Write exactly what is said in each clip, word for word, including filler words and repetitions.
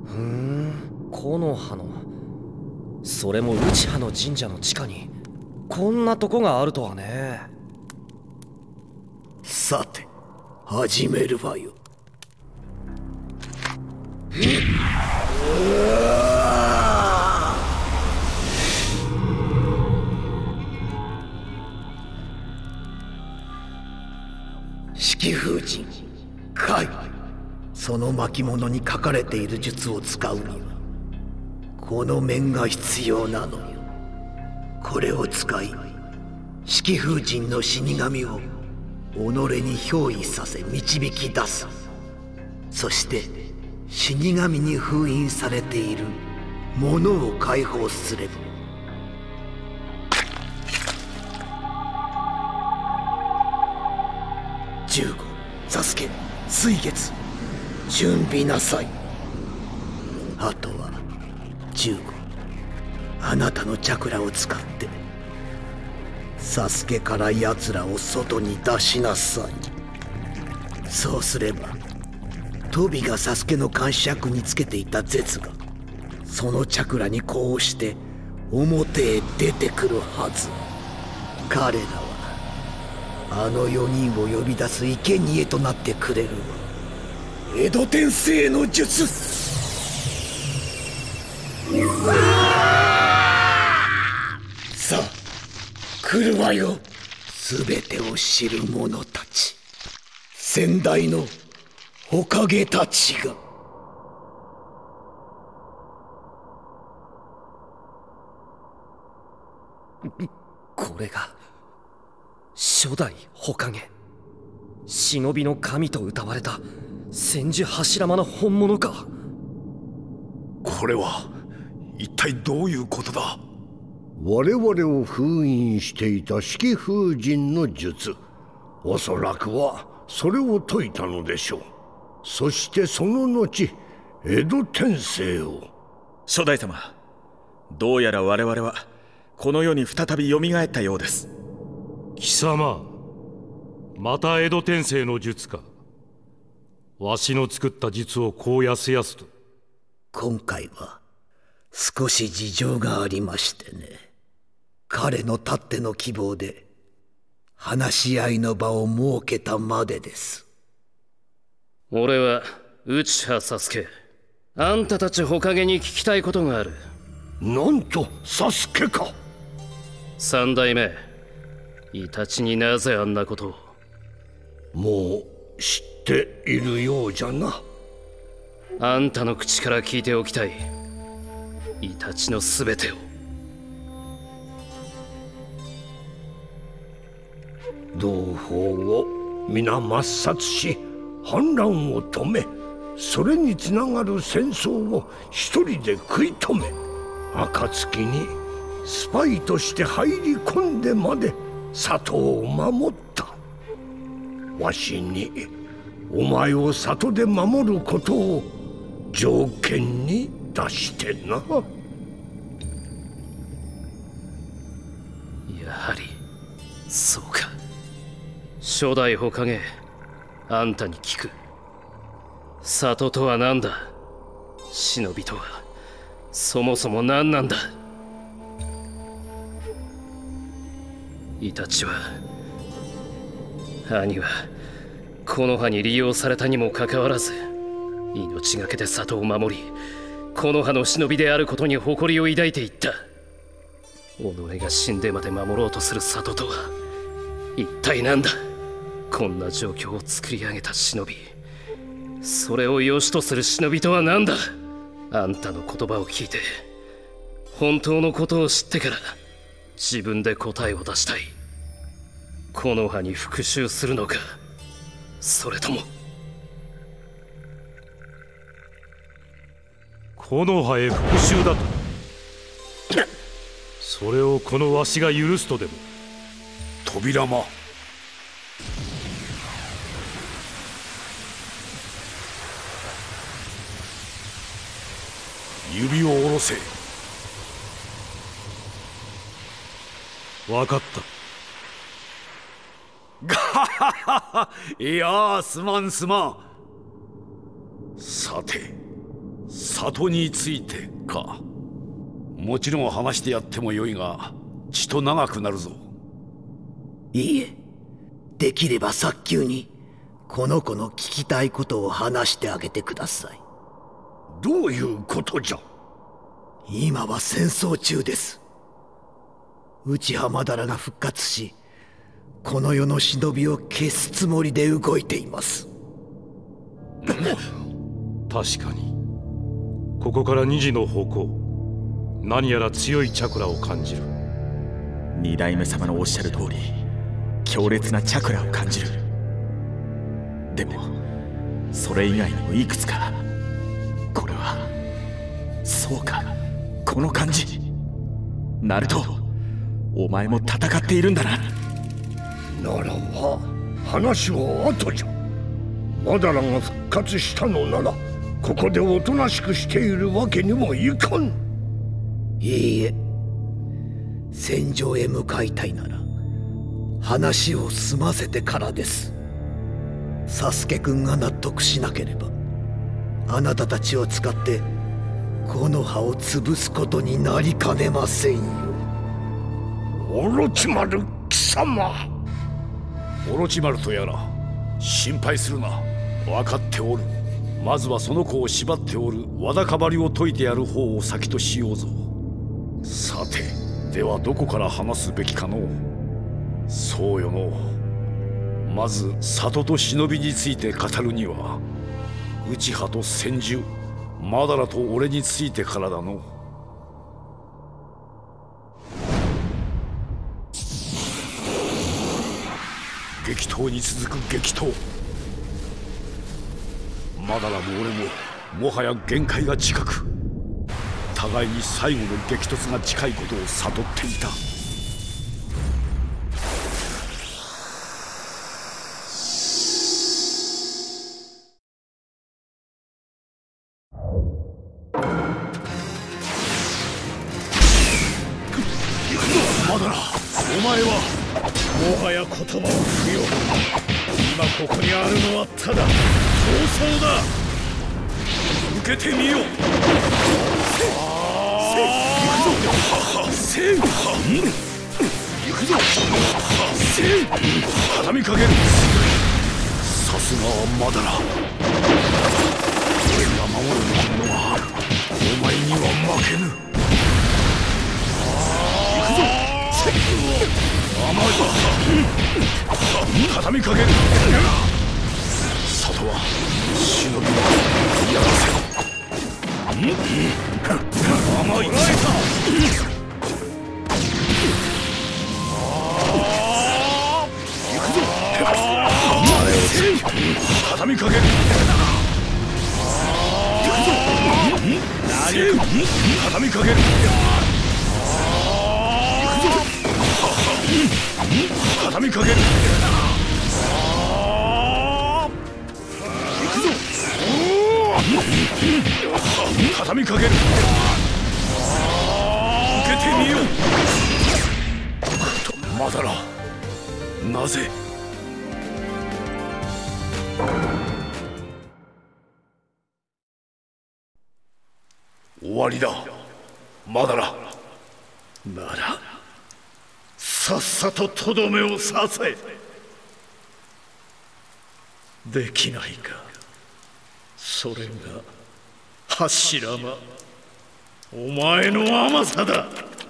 ふん、木の葉の、それも内葉の神社の地下にこんなとこがあるとはね。 さて始めるわよ。式風神海、その巻物に書かれている術を使うにはこの面が必要なのよ。これを使い式風神の死神を己に憑依させ導き出す。そして死神に封印されているものを解放すれば、十五、サスケ、水月、準備なさい。あとは十五、あなたのチャクラを使ってサスケから奴らを外に出しなさい。そうすればトビがサスケの監視役につけていたゼツがそのチャクラにこうして表へ出てくるはず。彼らはあのよにんを呼び出す生贄となってくれるわ。江戸天聖の術。さあ来るわよ、全てを知る者たち、先代の火影たちが。 これが初代火影、忍びの神と謳われた千手柱間の本物か。 これは一体どういうことだ。 我々を封印していた式風神の術、おそらくはそれを解いたのでしょう。そしてその後江戸天聖を。 初代様、どうやら我々はこの世に再び蘇ったようです。 貴様、また江戸天聖の術か。わしの作った術をこうやすやすと。 今回は少し事情がありましてね。彼のたっての希望で話し合いの場を設けたまでです。 俺は内葉サスケ、あんたたち火影に聞きたいことがある。 なんとサスケか。 三代目イタチになぜあんなことを。 もう知っているようじゃな。 あんたの口から聞いておきたい、イタチの全てを。 同胞を皆抹殺し反乱を止め、それにつながる戦争を一人で食い止め、暁にスパイとして入り込んでまで里を守った。わしにお前を里で守ることを条件に出してな。 やはりそうか。初代火影、あんたに聞く。里とは何だ。忍びとはそもそも何なんだ。イタチは、兄は木の葉に利用されたにもかかわらず命がけで里を守り、木の葉の忍びであることに誇りを抱いていった。己が死んでまで守ろうとする里とは一体何だ。こんな状況を作り上げた忍び、それを良しとする忍びとは何だ。あんたの言葉を聞いて本当のことを知ってから自分で答えを出したい。木の葉に復讐するのか、それとも木の葉へ復讐だと。それをこのわしが許すとでも。 扉間、指を下ろせ。 分かった。 ガハハハハ。いやー、すまんすまん。さて里についてか。もちろん話してやってもよいが、ちと長くなるぞ。 いいえ、できれば早急にこの子の聞きたいことを話してあげてください。 どういうことじゃ。 今は戦争中です。内浜だらが復活し、この世の忍びを消すつもりで動いています。 確かにここからにじの方向、何やら強いチャクラを感じる。 二代目様のおっしゃる通り、強烈なチャクラを感じる。でもそれ以外にもいくつか。これはそうか、この感じ。ナルト、お前も戦っているんだな。 ならば話は後じゃ。マダラが復活したのなら、ここでおとなしくしているわけにもいかん。 いいえ、戦場へ向かいたいなら話を済ませてからです。サスケくんが納得しなければ、あなたたちを使って木の葉を潰すことになりかねませんよ。 オロチマル貴様。 オロチマルとやら心配するな。分かっておる。まずはその子を縛っておるわだかまりを解いてやる方を先としようぞ。さて、ではどこから話すべきかのう。そうよの。まず里と忍びについて語るには、内葉と千住、マダラと俺についてからだの。激闘に続く激闘。マダラも俺ももはや限界が近く、互いに最後の激突が近いことを悟っていた。マダラ、お前はもはや言葉を不要。今ここにあるのはただ闘争だ。 受けてみよう。せい、行くぞ。行くぞ。せい、畳みかける。さすがはマダラ。俺が守るものがある。お前には負けぬ。行くぞ。甘い。畳みかける。里は忍びはやらせろ。甘い。行くぞ。畳みかける。行くぞ。畳みかける。畳みかける。行くぞ。畳みかける。受けてみよう。マダラ、なぜ。終わりだ、マダラ。 ならさっさととどめを刺せ。できないか。それが柱間、お前の甘さだ。くっ。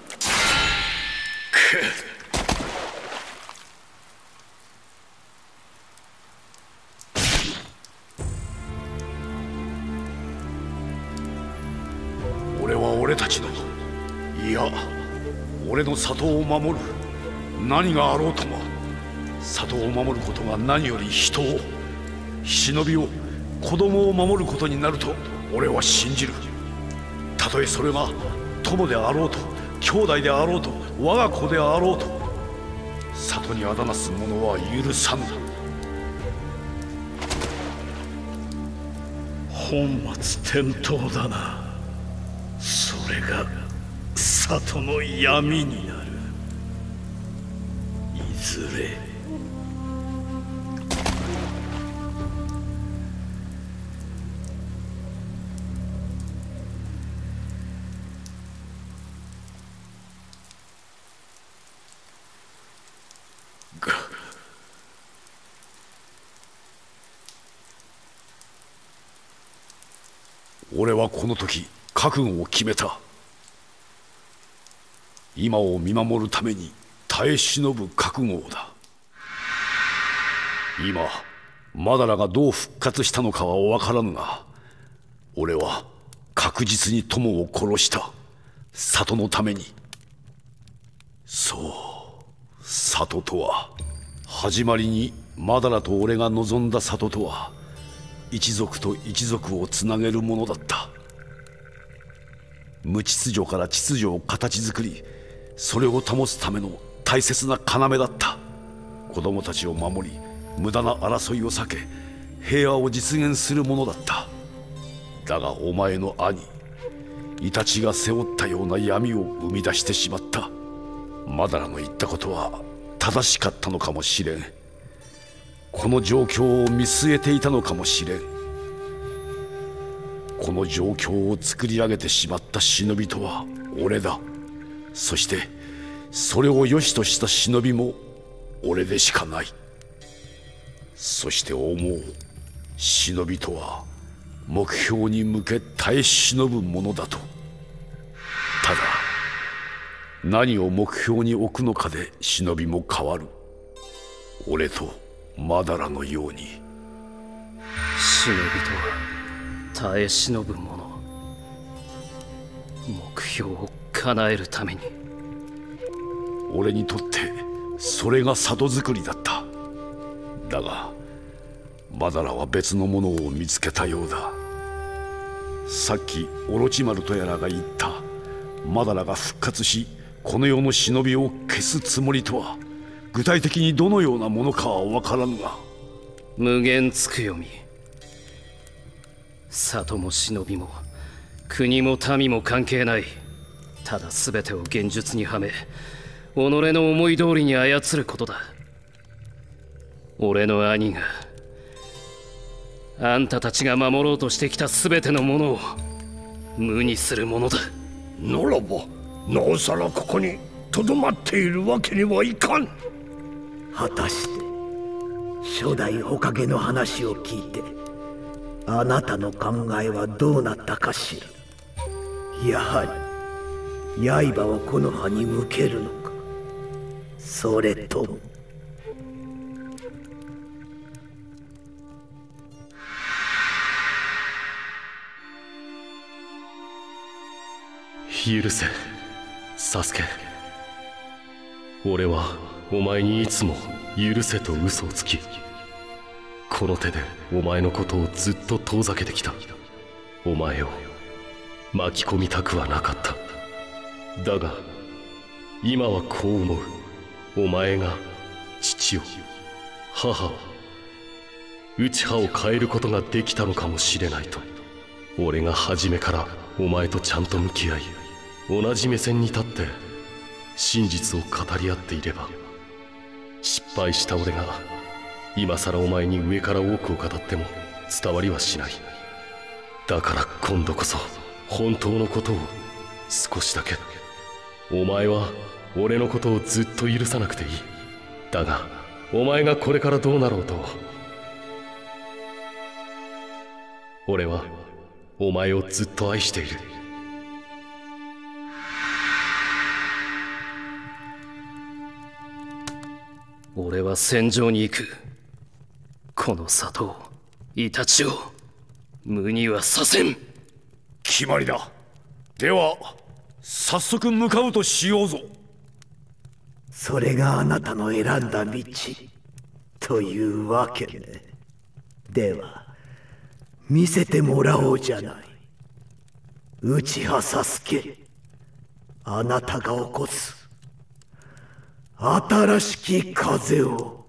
俺は俺たちの、いや俺の里を守る。何があろうとも里を守ることが何より人を、忍びを、子供を守ることになると俺は信じる。たとえそれが友であろうと、兄弟であろうと、我が子であろうと、里にあだなす者は許さぬ。 本末転倒だな。それが里の闇になる。いずれ俺はこの時覚悟を決めた。今を見守るために耐え忍ぶ覚悟だ。今マダラがどう復活したのかは分からぬが、俺は確実に友を殺した。里のために。そう里とは、始まりにマダラと俺が望んだ里とは、一族と一族をつなげるものだった。無秩序から秩序を形作り、それを保つための大切な要だった。子供たちを守り、無駄な争いを避け、平和を実現するものだった。だがお前の兄イタチが背負ったような闇を生み出してしまった。マダラの言ったことは正しかったのかもしれん。この状況を見据えていたのかもしれん。この状況を作り上げてしまった忍びとは俺だ。そしてそれを良しとした忍びも俺でしかない。そして思う、忍びとは目標に向け耐え忍ぶものだと。ただ何を目標に置くのかで忍びも変わる。俺とマダラのように。 忍びとは耐え忍ぶもの。目標を叶えるために。 俺にとってそれが里作りだった。だがマダラは別のものを見つけたようだ。さっきオロチマルとやらが言ったマダラが復活しこの世の忍びを消すつもりとは、具体的にどのようなものかは分からぬが。 無限つくよみ。里も忍びも国も民も関係ない。ただ全てを現実にはめ、己の思い通りに操ることだ。俺の兄が、あんたたちが守ろうとしてきた全てのものを無にするものだ。 ならばなおさらここにとどまっているわけにはいかん。 果たして初代火影の話を聞いてあなたの考えはどうなったかしら。やはり刃をこの葉に向けるのか、それとも。 許せサスケ。俺はお前にいつも許せと嘘をつき、この手でお前のことをずっと遠ざけてきた。お前を巻き込みたくはなかった。だが今はこう思う。お前が父を母を内葉を変えることができたのかもしれないと。俺が初めからお前とちゃんと向き合い、同じ目線に立って真実を語り合っていれば、失敗した俺が今さらお前に上から多くを語っても伝わりはしない。だから今度こそ本当のことを少しだけ。お前は俺のことをずっと許さなくていい。だがお前がこれからどうなろうと、俺はお前をずっと愛している。 俺は戦場に行く。この里を、イタチを無にはさせん。 決まりだ。では早速向かうとしようぞ。 それがあなたの選んだ道というわけね。では見せてもらおうじゃない。内葉サスケ、あなたが起こす新しき風を。